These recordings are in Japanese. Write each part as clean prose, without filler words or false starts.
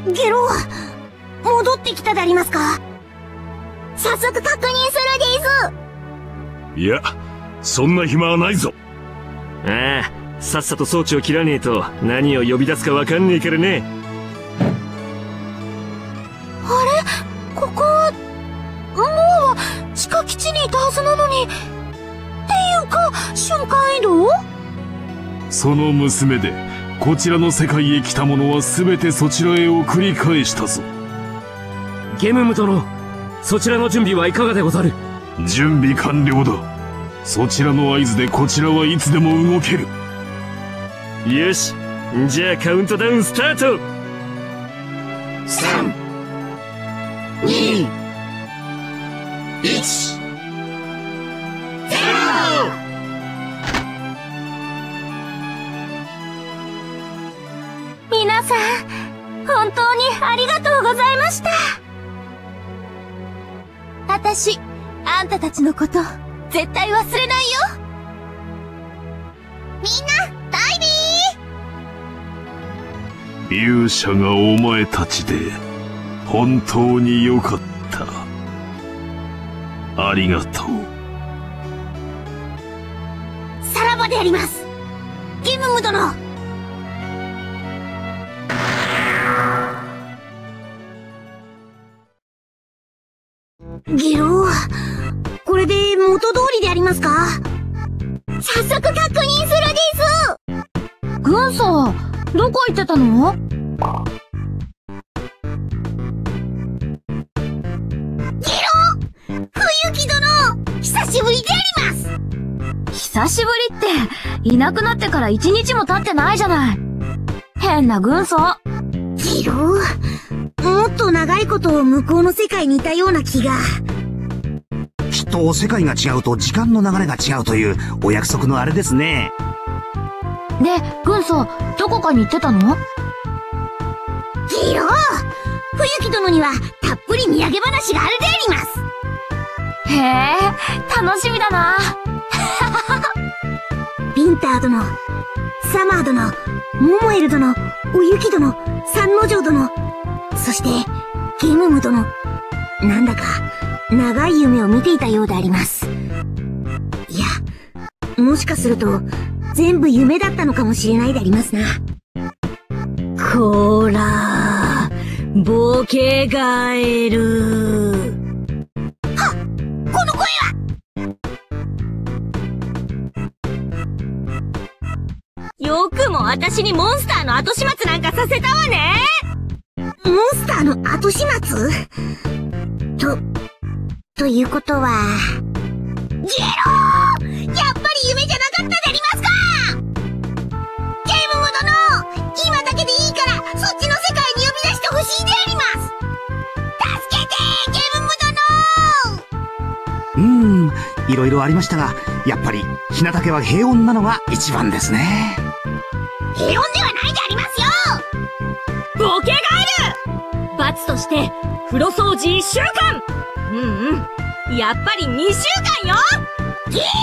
ゲロ戻ってきたでありますか？早速確認するです。 いや、そんな暇はないぞ。 ああ、さっさと装置を切らねえと何を呼び出すかわかんねえからね。 あれ、ここもう地下基地にいたはずなのに。っていうか瞬間移動？ その娘でこちらの世界へ来た者は全てそちらへ送り返したぞ。 ゲムム殿、そちらの準備はいかがでござる？ 準備完了だ。そちらの合図でこちらはいつでも動ける。 よし、じゃあカウントダウンスタート。 3、2、1、ゼロ。 皆さん、本当にありがとうございました。私、あんたたちのこと絶対忘れないよ。みんなバイビー。 勇者がお前たちで本当によかった。ありがとう。 さらばであります、ゲムム殿。ゲロこれで元通りでありますか？早速確認するです。軍曹、どこ行ってたの？ゲロ冬木殿、久しぶりであります。久しぶりっていなくなってから1日も経ってないじゃない。変な軍曹。ゲロもっと長いこと向こうの世界にいたような気が。 きっと世界が違うと時間の流れが違うというお約束のあれですね。 で、軍曹、どこかに行ってたの？ギロ冬木殿にはたっぷり土産話があるであります。へえ、楽しみだな。ビンター殿、サマー殿、モモエル殿、おゆき殿、三之丞殿、そしてゲムム殿、なんだか長い夢を見ていたようであります。いや、もしかすると全部夢だったのかもしれないでありますな。こーらー、ボケガエル。はっ、この声は。よくも私にモンスターの後始末なんかさせたわね。モンスターの後始末？ということは、ゲロー！やっぱり夢じゃなかったでありますか！ゲームム殿、今だけでいいからそっちの世界に呼び出してほしいであります。助けてゲームム殿。いろいろありましたが、やっぱり日向家は平穏なのが一番ですね。 平穏ではないでありますよ。ボケガエル！罰として風呂掃除1週間。やっぱり2週間よ。ゲーロ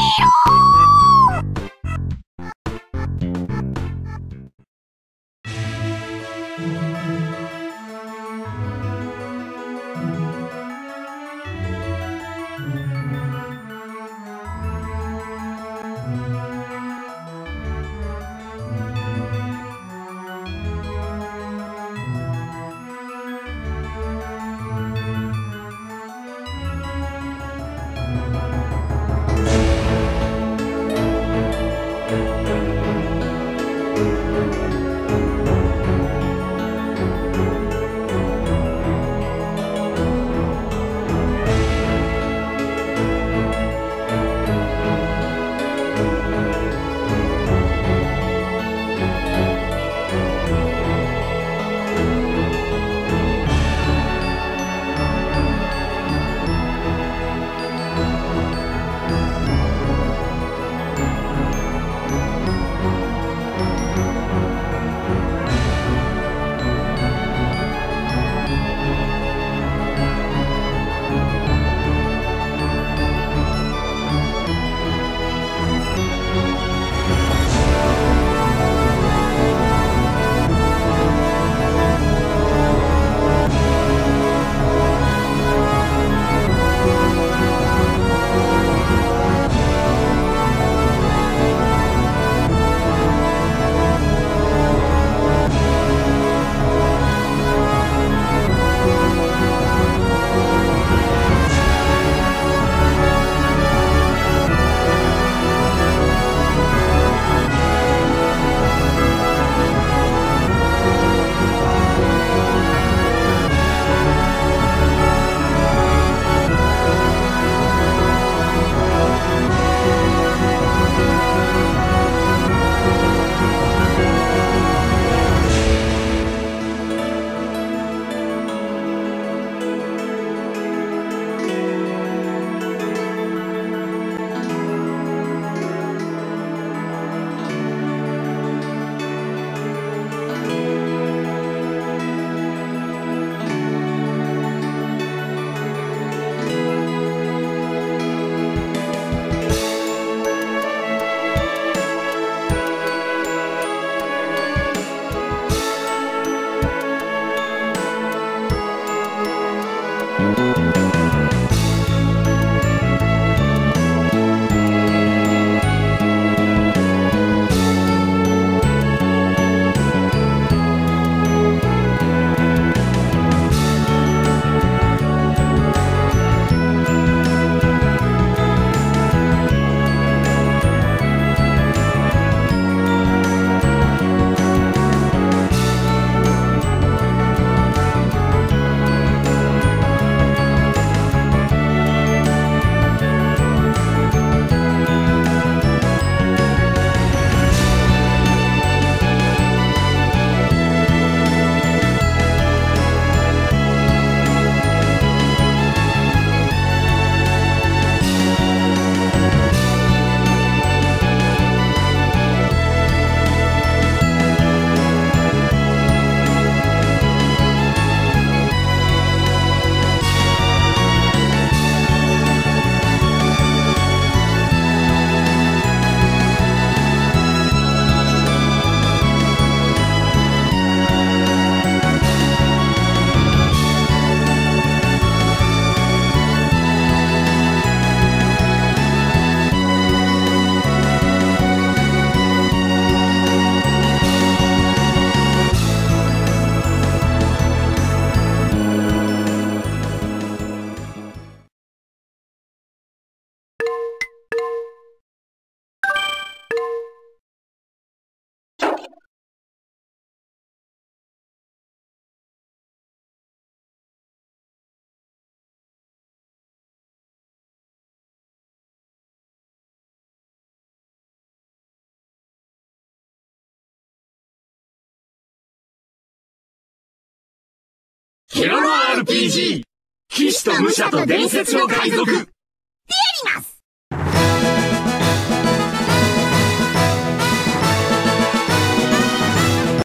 ケロロ RPG 騎士と武者と伝説の海賊